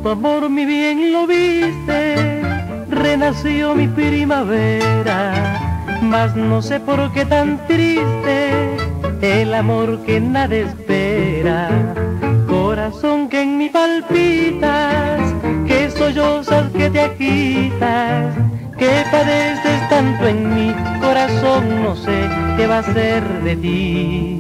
tu amor mi bien lo viste, renació mi primavera, mas no sé por qué tan triste el amor que nada espera. Corazón que en mí palpitas, que sollozas que te agitas, que padeces tanto en mí, corazón, no sé qué va a ser de ti.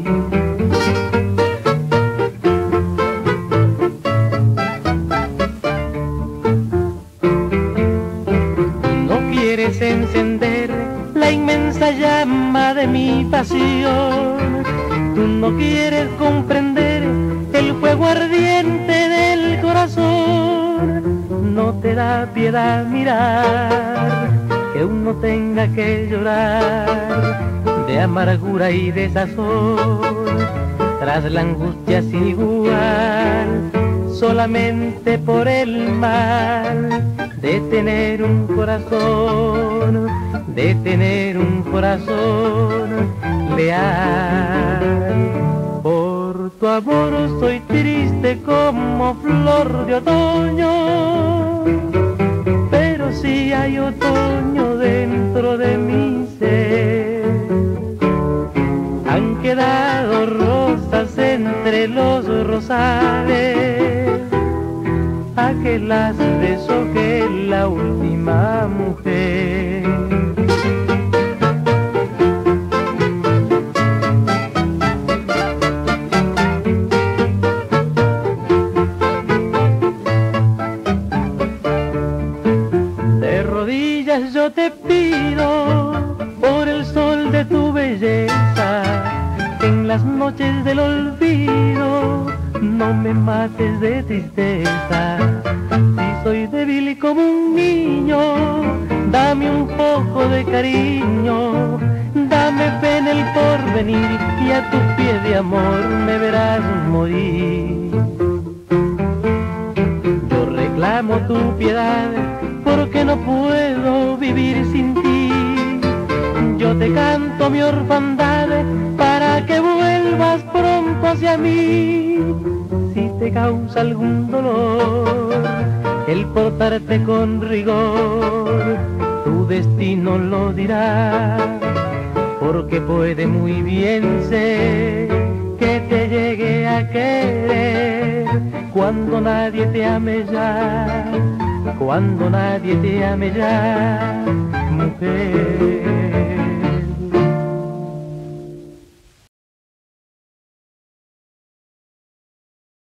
No quieres encender la inmensa llama de mi pasión, tú no quieres comprender el fuego ardiente del corazón. No te da piedad mirar que uno tenga que llorar de amargura y desazón, tras la angustia sin igual, solamente por el mal de tener un corazón, de tener un corazón leal. Por tu amor soy triste como flor de otoño, pero si hay otoño dentro de mi ser. Han quedado rosas entre los rosales, a que las deshoje la última mujer. De rodillas yo te pido, por el sol de tu belleza, en las noches del olvido no me mates de tristeza. Si soy débil como un niño, dame un poco de cariño, dame fe en el porvenir, y a tu pie de amor me verás morir. Yo reclamo tu piedad, porque no puedo vivir sin ti. Yo te canto mi orfandad para que vuelvas pronto hacia mí. Si te causa algún dolor el portarte con rigor, tu destino lo dirá, porque puede muy bien ser que te llegue a querer cuando nadie te ame ya, cuando nadie te ame ya, mujer.